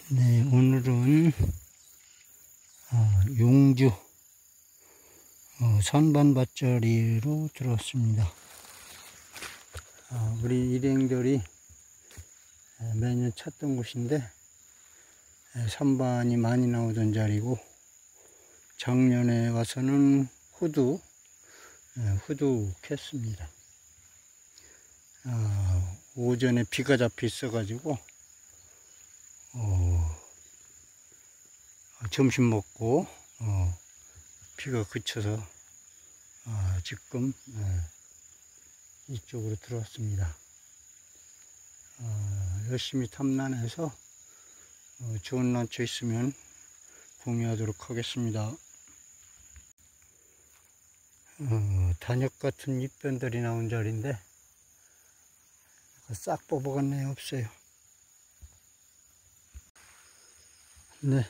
네, 오늘은 용주 선반밭자리로 들어왔습니다. 우리 일행들이 매년 찾던 곳인데 선반이 많이 나오던 자리고, 작년에 와서는 후두 캤습니다. 오전에 비가 잡혀 있어 가지고 점심 먹고 비가 그쳐서 지금 이쪽으로 들어왔습니다. 열심히 탐난해서 좋은 난초 있으면 공유하도록 하겠습니다. 단엽 같은 잎변들이 나온 자리인데 싹 뽑아갔네. 없어요. 네,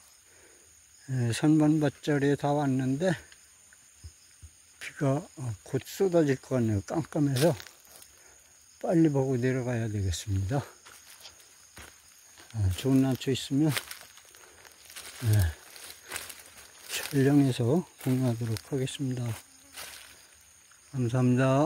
선반밭자리에 다 왔는데 비가 곧 쏟아질 것 같네요. 깜깜해서 빨리 보고 내려가야 되겠습니다. 좋은 난초 있으면 촬영해서 공유하도록 하겠습니다. 감사합니다.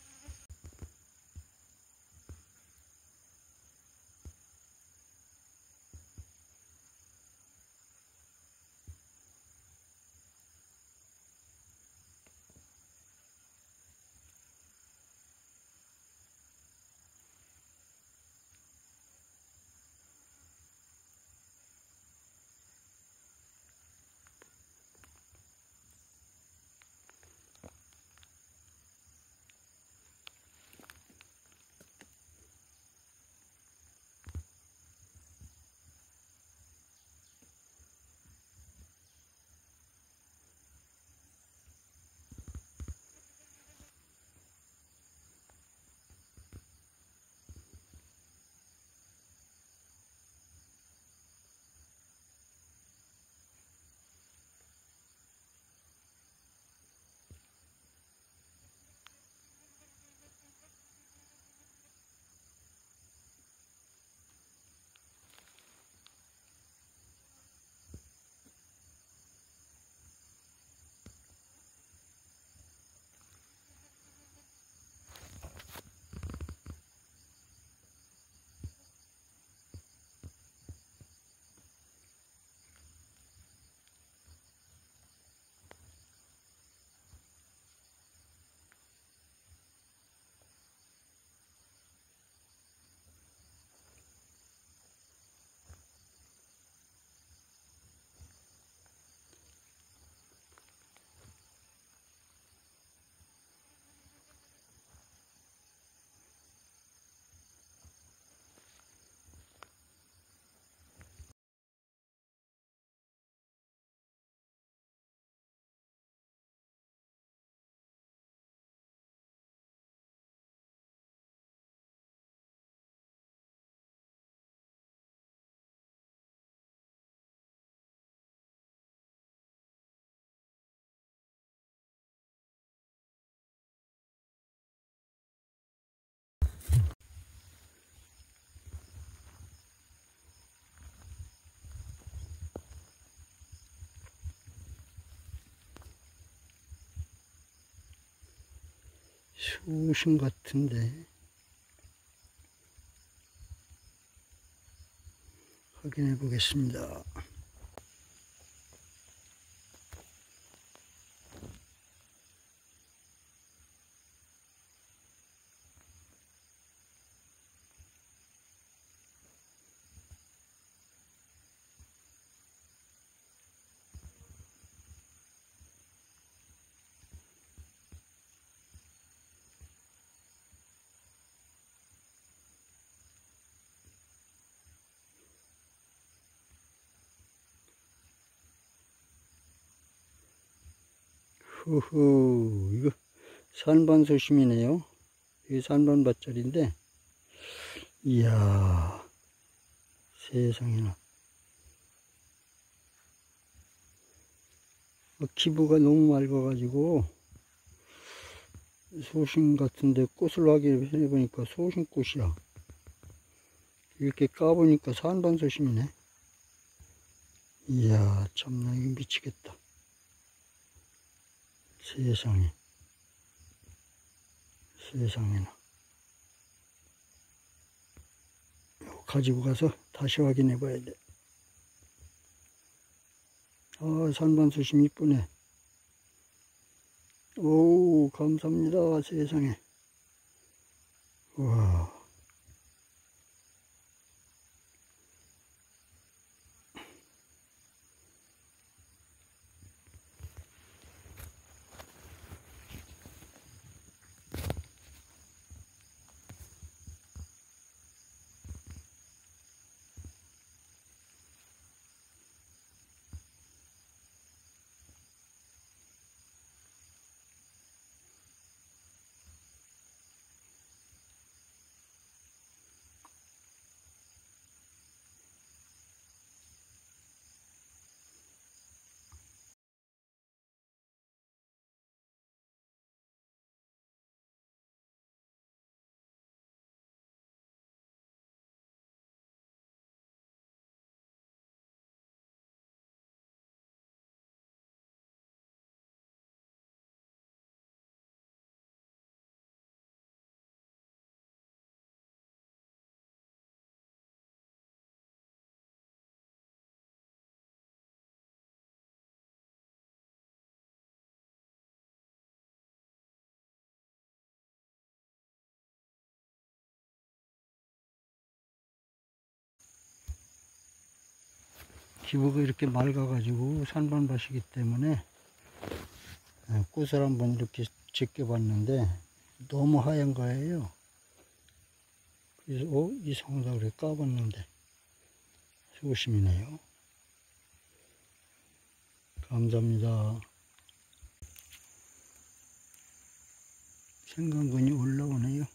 수심 같은데 확인해 보겠습니다. 후후, 이거 산반소심이네요. 이게 산반밭자리인데, 이야, 세상에나. 기부가 너무 맑아가지고 소심 같은데 꽃을 확인해 보니까 소심꽃이야. 이렇게 까보니까 산반소심이네. 이야, 참나, 이거 미치겠다. 세상에, 세상에나. 이거 가지고 가서 다시 확인해 봐야 돼. 아, 산반수심 이쁘네. 오, 감사합니다. 세상에. 와. 기부가 이렇게 맑아가지고 산반밭이기 때문에 꽃을 한번 이렇게 제껴봤는데 너무 하얀 거예요. 그래서 이상하다 그래 까봤는데 소심이네요. 감사합니다. 생강근이 올라오네요.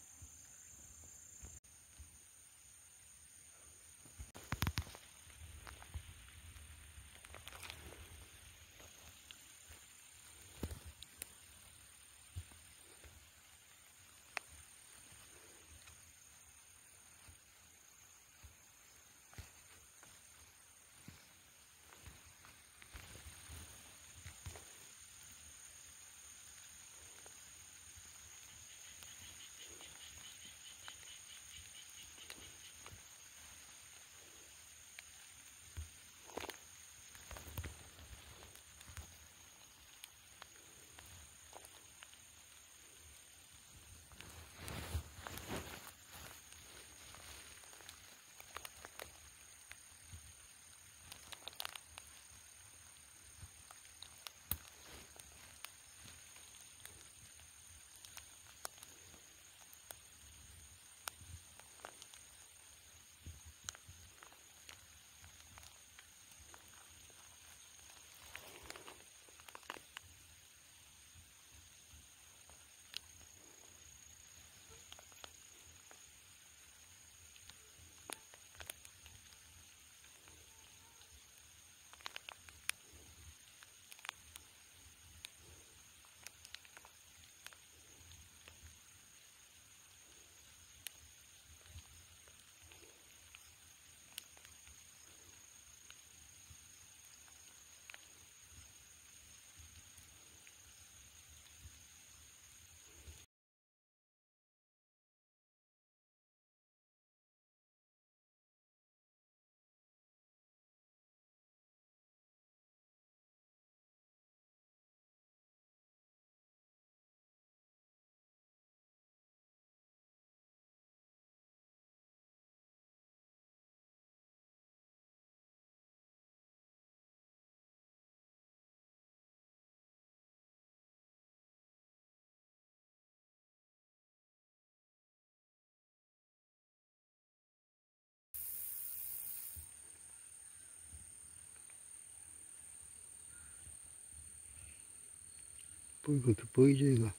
뭐 이렇게 보이죠 이거.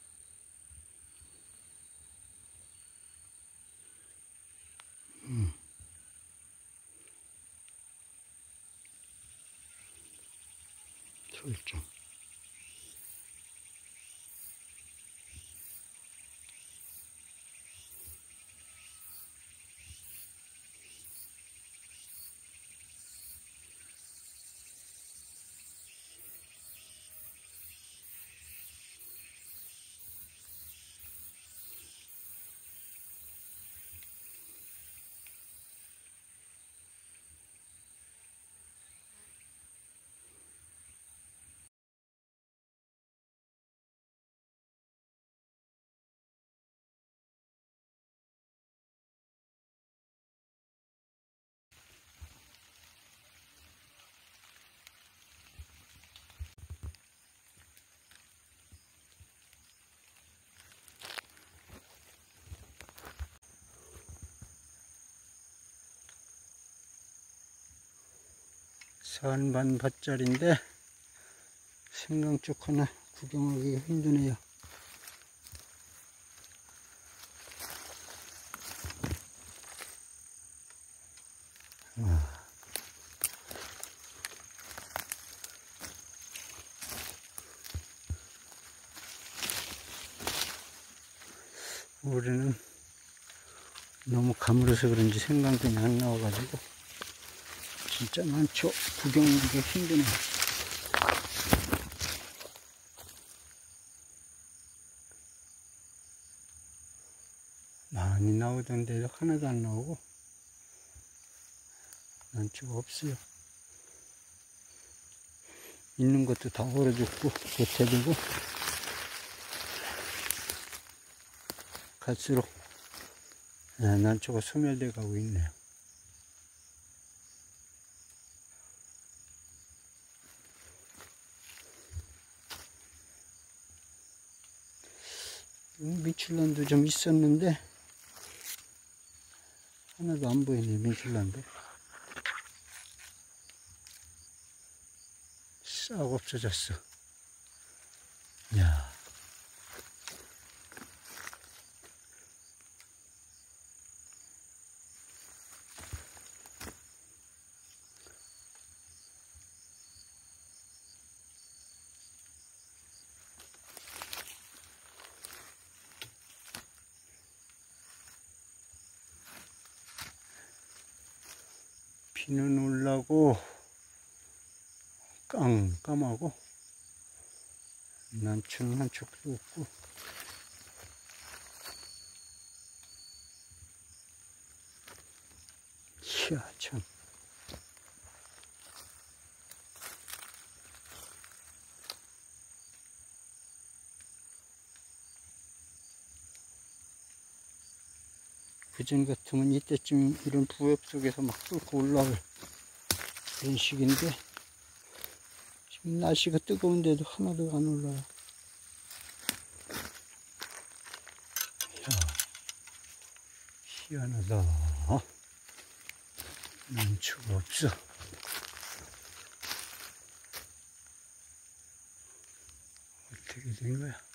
설정. 산반밭짜리인데 생강 쪽 하나 구경하기가 힘드네요. 올해는 너무 가물어서 그런지 생강근이 안 나와가지고 진짜 많죠. 구경하기가 힘드네요. 많이 나오던데도 하나도 안 나오고 난초가 없어요. 있는 것도 다 얼어 죽고 겉에지고 갈수록 난초가 소멸돼 가고 있네요. 미출란도 좀 있었는데 하나도 안 보이네. 미출란도 싹 없어졌어. 야, 비는 올라고 깜깜하고 난초는 한 촉도 없고 이야 참. 그전 같으면 이때쯤 이런 부엽 속에서 막 뚫고 올라올 그런 식인데 지금 날씨가 뜨거운데도 하나도 안 올라와. 이야, 희한하다. 난초가 없어. 어떻게 된 거야?